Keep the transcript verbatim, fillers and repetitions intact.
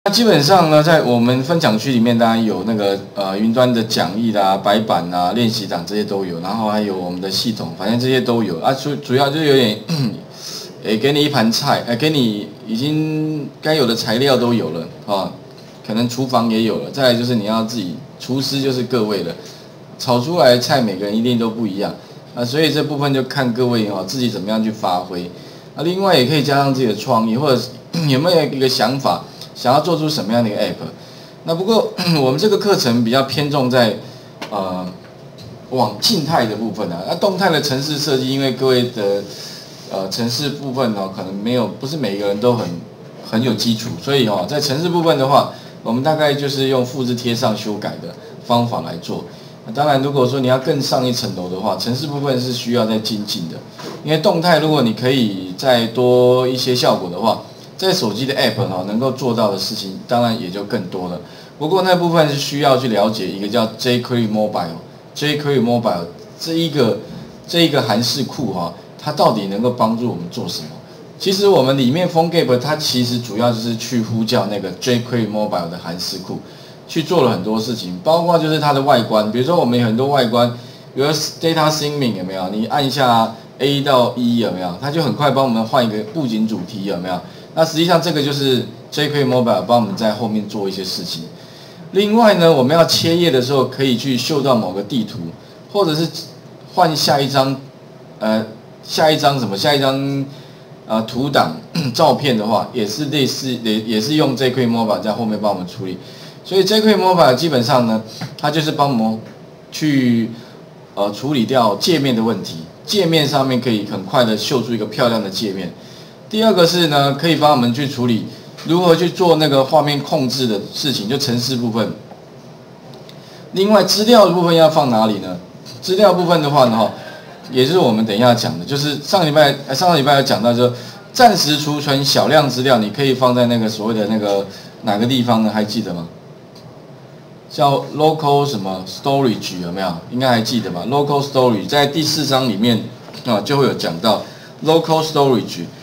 那基本上呢，在我们分享区里面，当然有那个呃云端的讲义啦、白板啊、练习档这些都有，然后还有我们的系统，反正这些都有啊。主主要就是有点，诶，给你一盘菜，诶，给你已经该有的材料都有了啊，可能厨房也有了。再来就是你要自己厨师就是各位了，炒出来的菜每个人一定都不一样啊，所以这部分就看各位哦自己怎么样去发挥。啊，另外也可以加上自己的创意，或者有没有一个想法。想要做出什么样的一个 app？ 那不过我们这个课程比较偏重在呃往静态的部分啊，那动态的程式设计，因为各位的呃程式部分哦，可能没有不是每个人都很很有基础，所以哦在程式部分的话，我们大概就是用复制贴上修改的方法来做。当然，如果说你要更上一层楼的话，程式部分是需要再精进的，因为动态如果你可以再多一些效果的话。在手机的 App 哈，能够做到的事情，当然也就更多了。不过那部分是需要去了解一个叫 jQuery Mobile，jQuery Mobile 这一个这一个函式库哈，它到底能够帮助我们做什么？其实我们里面 PhoneGap 它其实主要就是去呼叫那个 jQuery Mobile 的函式库，去做了很多事情，包括就是它的外观，比如说我们有很多外观，比如 Data Theming 有没有？你按一下 A 到 E 有没有？它就很快帮我们换一个布景主题有没有？那实际上这个就是 jQuery Mobile 帮我们在后面做一些事情。另外呢，我们要切页的时候，可以去秀到某个地图，或者是换下一张，呃，下一张什么？下一张呃图档照片的话，也是类似，也也是用 jQuery Mobile 在后面帮我们处理。所以 jQuery Mobile 基本上呢，它就是帮我们去呃处理掉界面的问题，界面上面可以很快的秀出一个漂亮的界面。第二个是呢，可以帮我们去处理如何去做那个画面控制的事情，就程式部分。另外，资料的部分要放哪里呢？资料部分的话呢，哈，也就是我们等一下讲的，就是上礼拜上个礼拜有讲到，就暂时储存小量资料，你可以放在那个所谓的那个哪个地方呢？还记得吗？叫 local 什么 storage 有没有？应该还记得吧 ？local storage 在第四章里面啊就会有讲到 local storage。